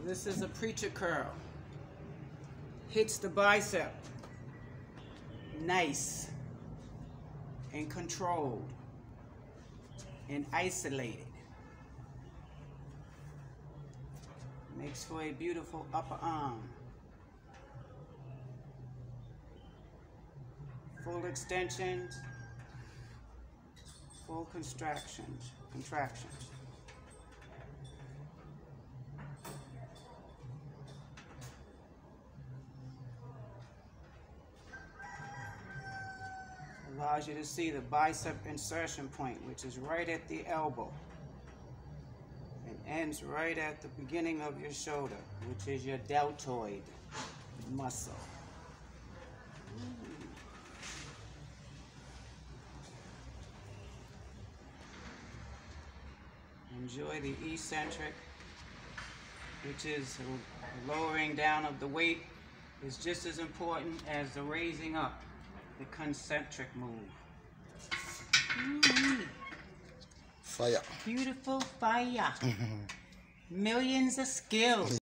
This is a preacher curl. Hits the bicep. Nice and controlled and isolated. Makes for a beautiful upper arm. Full extensions, full contractions. Allows you to see the bicep insertion point, which is right at the elbow and ends right at the beginning of your shoulder, which is your deltoid muscle. Enjoy the eccentric, which is the lowering down of the weight is just as important as the raising up, the concentric move. Fire. Beautiful fire. Millions of skills.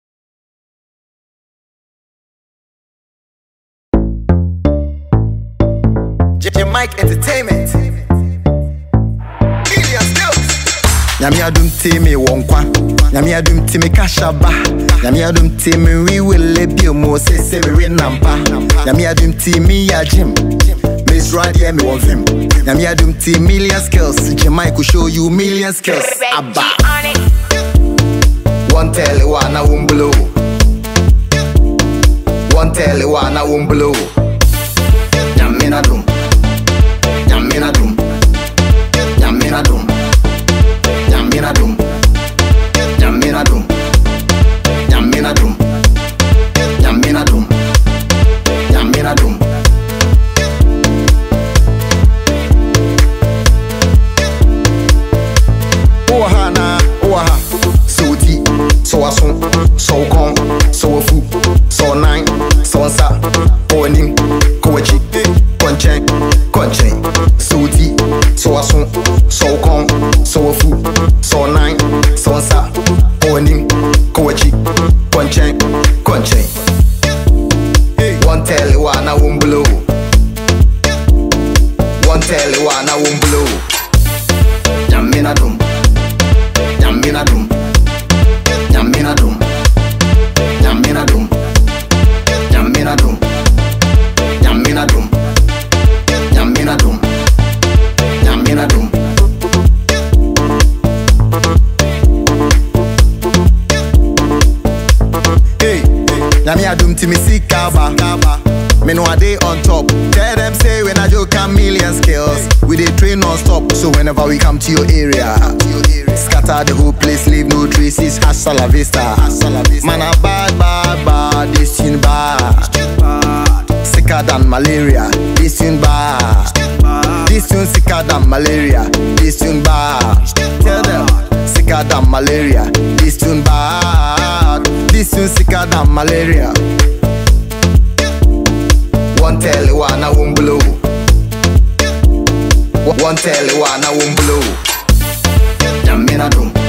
Mike Entertainment. Nyami adum timi wonkwa, nyami adum timi kashaba, nyami adum timi we will lebi mo se we nampa, nyami adum timi ya gym, Miss Radia me won film, nyami adum timi million skills, Jamaica show you million skills. Abba, one tell you one I won't blow, one tell you one I won't blow, nyami adum, nyami adum, nyami adum. Yaminadum, Yaminadum, Yaminadum, Yaminadum, Yaminadum. Ohana, oha, so deep, so asun, so con, so fu, so nine, so sa, onim, kochi, conchen, so deep, so asun, so con, so fu, so nine, so sa, onim, kochi, conchen. One tell you one I won't blow. One tell you one I won't blow. Yaminadum, Yaminadum, Yaminadum, Yaminadum, Yaminadum, Yaminadum, Yaminadum, Yaminadum. Nyami adum timi sikaba, me know a day on top. Tell them say when I joke a million skills, we dey train non-stop. So whenever we come to your area, scatter the whole place, leave no traces. Hasta la vista. Man a bad, this tune bad. Sicker than malaria, this tune bad. This tune sicker than malaria, this tune bad. Tell them, sicker than malaria, this tune bad. This tune sicker than malaria. One tell you one I won't blow. One tell you one I won't blow. Yaminadum.